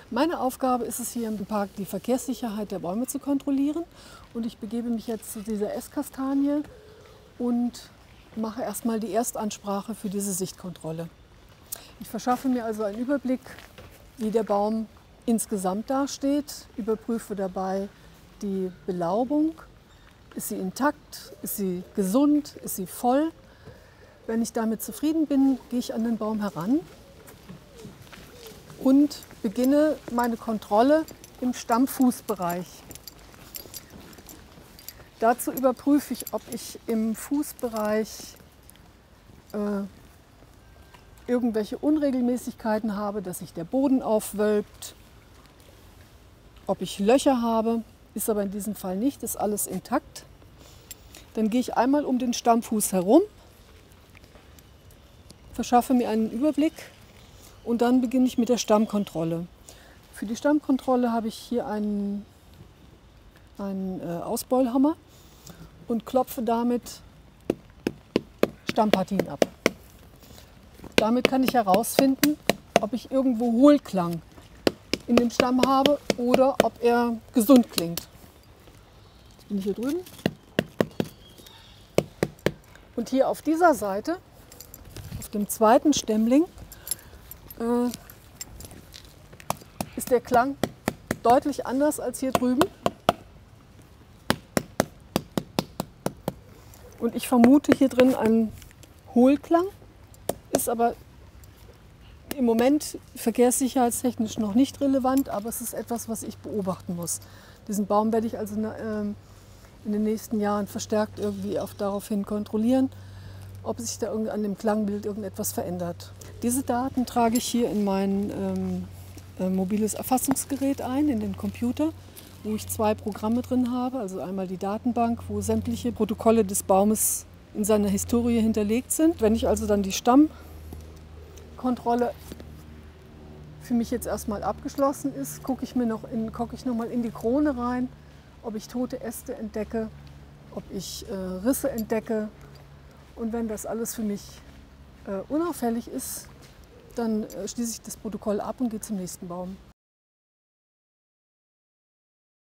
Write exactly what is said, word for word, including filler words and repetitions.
Meine Aufgabe ist es hier im Park, die Verkehrssicherheit der Bäume zu kontrollieren. Und ich begebe mich jetzt zu dieser Esskastanie und mache erstmal die Erstansprache für diese Sichtkontrolle. Ich verschaffe mir also einen Überblick, wie der Baum insgesamt dasteht, überprüfe dabei die Belaubung. Ist sie intakt? Ist sie gesund? Ist sie voll? Wenn ich damit zufrieden bin, gehe ich an den Baum heran und beginne meine Kontrolle im Stammfußbereich. Dazu überprüfe ich, ob ich im Fußbereich äh, irgendwelche Unregelmäßigkeiten habe, dass sich der Boden aufwölbt, ob ich Löcher habe, ist aber in diesem Fall nicht, ist alles intakt. Dann gehe ich einmal um den Stammfuß herum, verschaffe mir einen Überblick und dann beginne ich mit der Stammkontrolle. Für die Stammkontrolle habe ich hier einen, einen äh, Ausbeulhammer und klopfe damit Stammpartien ab. Damit kann ich herausfinden, ob ich irgendwo Hohlklang in dem Stamm habe oder ob er gesund klingt. Jetzt bin ich hier drüben. Und hier auf dieser Seite, auf dem zweiten Stämmling, äh, ist der Klang deutlich anders als hier drüben. Und ich vermute hier drin einen Hohlklang, ist aber im Moment verkehrssicherheitstechnisch noch nicht relevant, aber es ist etwas, was ich beobachten muss. Diesen Baum werde ich also in den nächsten Jahren verstärkt irgendwie auch daraufhin kontrollieren, ob sich da an dem Klangbild irgendetwas verändert. Diese Daten trage ich hier in mein ähm, äh, mobiles Erfassungsgerät ein, in den Computer, wo ich zwei Programme drin habe. Also einmal die Datenbank, wo sämtliche Protokolle des Baumes in seiner Historie hinterlegt sind. Wenn ich also dann die Stammkontrolle für mich jetzt erstmal abgeschlossen ist, gucke ich mir noch in, gucke ich noch mal in die Krone rein, ob ich tote Äste entdecke, ob ich äh, Risse entdecke. Und wenn das alles für mich äh, unauffällig ist, dann äh, schließe ich das Protokoll ab und gehe zum nächsten Baum.